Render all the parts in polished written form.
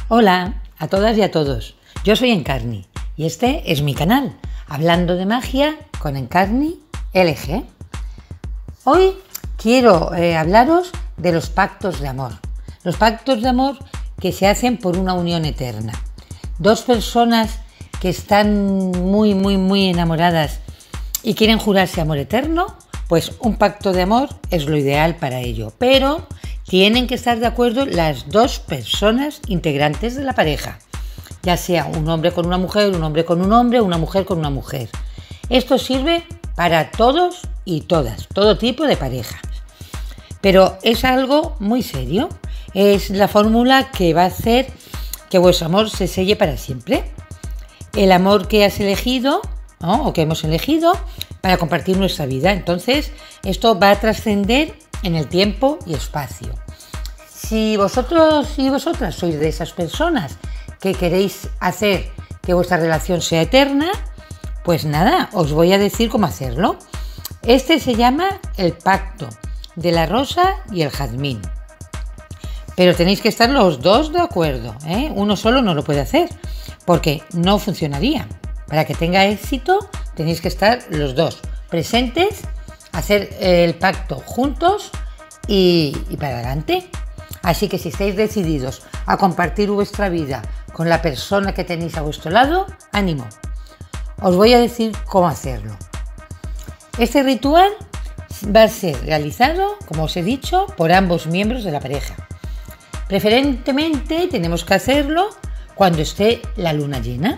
Hola a todas y a todos, yo soy Encarni y este es mi canal, Hablando de Magia con Encarni LG. Hoy quiero hablaros de los pactos de amor. Los pactos de amor que se hacen por una unión eterna. Dos personas que están muy enamoradas y quieren jurarse amor eterno, pues un pacto de amor es lo ideal para ello. Pero tienen que estar de acuerdo las dos personas integrantes de la pareja, ya sea un hombre con una mujer, un hombre con un hombre, una mujer con una mujer. Esto sirve para todos y todas, todo tipo de parejas. Pero es algo muy serio, es la fórmula que va a hacer que vuestro amor se selle para siempre. El amor que has elegido, ¿no? O que hemos elegido para compartir nuestra vida. Entonces, esto va a trascender en el tiempo y espacio. Si vosotros y vosotras sois de esas personas que queréis hacer que vuestra relación sea eterna, pues nada, os voy a decir cómo hacerlo. Este se llama el pacto de la rosa y el jazmín. Pero tenéis que estar los dos de acuerdo, ¿eh? Uno solo no lo puede hacer, porque no funcionaría. Para que tenga éxito, tenéis que estar los dos presentes, hacer el pacto juntos y para adelante. Así que si estáis decididos a compartir vuestra vida con la persona que tenéis a vuestro lado, ánimo. Os voy a decir cómo hacerlo. Este ritual va a ser realizado, como os he dicho, por ambos miembros de la pareja. Preferentemente tenemos que hacerlo cuando esté la luna llena.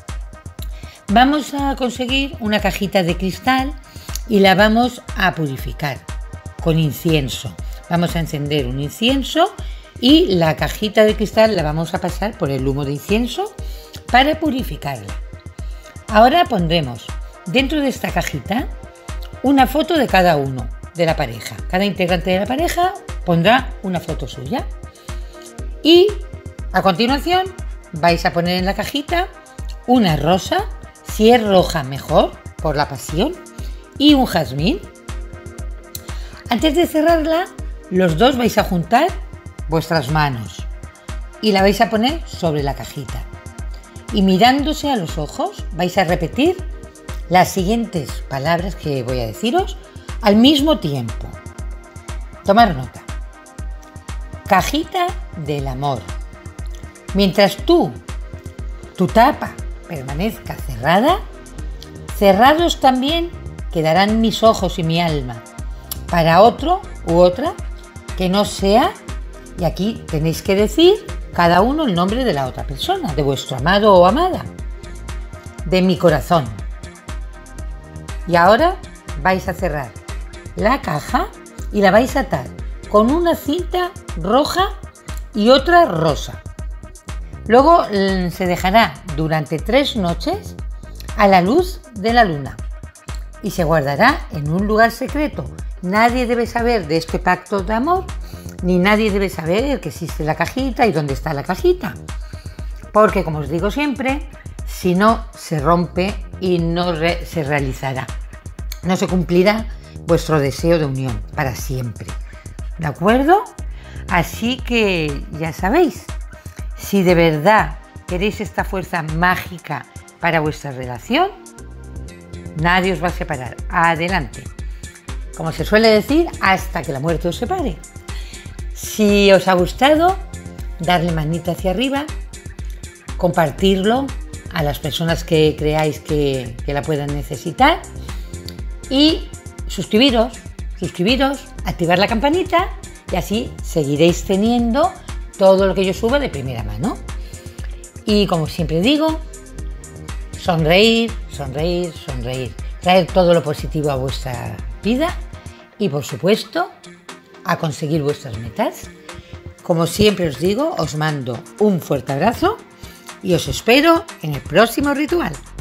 Vamos a conseguir una cajita de cristal y la vamos a purificar con incienso. Vamos a encender un incienso y la cajita de cristal la vamos a pasar por el humo de incienso para purificarla. Ahora pondremos dentro de esta cajita una foto de cada uno de la pareja. Cada integrante de la pareja pondrá una foto suya. Y a continuación vais a poner en la cajita una rosa, si es roja mejor, por la pasión, y un jazmín. Antes de cerrarla, los dos vais a juntar vuestras manos y la vais a poner sobre la cajita. Y mirándose a los ojos vais a repetir las siguientes palabras que voy a deciros al mismo tiempo. Tomar nota. Cajita del amor. Mientras tu tapa permanezca cerrada, cerrados también quedarán mis ojos y mi alma para otro u otra que no sea, y aquí tenéis que decir cada uno el nombre de la otra persona, de vuestro amado o amada, de mi corazón. Y ahora vais a cerrar la caja y la vais a atar con una cinta roja y otra rosa. Luego se dejará durante 3 noches a la luz de la luna y se guardará en un lugar secreto. Nadie debe saber de este pacto de amor, ni nadie debe saber que existe la cajita y dónde está la cajita. Porque, como os digo siempre, si no, se rompe y no se realizará. No se cumplirá vuestro deseo de unión para siempre. ¿De acuerdo? Así que ya sabéis, si de verdad queréis esta fuerza mágica para vuestra relación, nadie os va a separar. Adelante. Como se suele decir, hasta que la muerte os separe. Si os ha gustado, darle manita hacia arriba, compartirlo a las personas que creáis que la puedan necesitar y suscribiros, activar la campanita y así seguiréis teniendo todo lo que yo suba de primera mano. Y como siempre digo, sonreír, sonreír, sonreír. Traer todo lo positivo a vuestra vida y, por supuesto, a conseguir vuestras metas. Como siempre os digo, os mando un fuerte abrazo y os espero en el próximo ritual.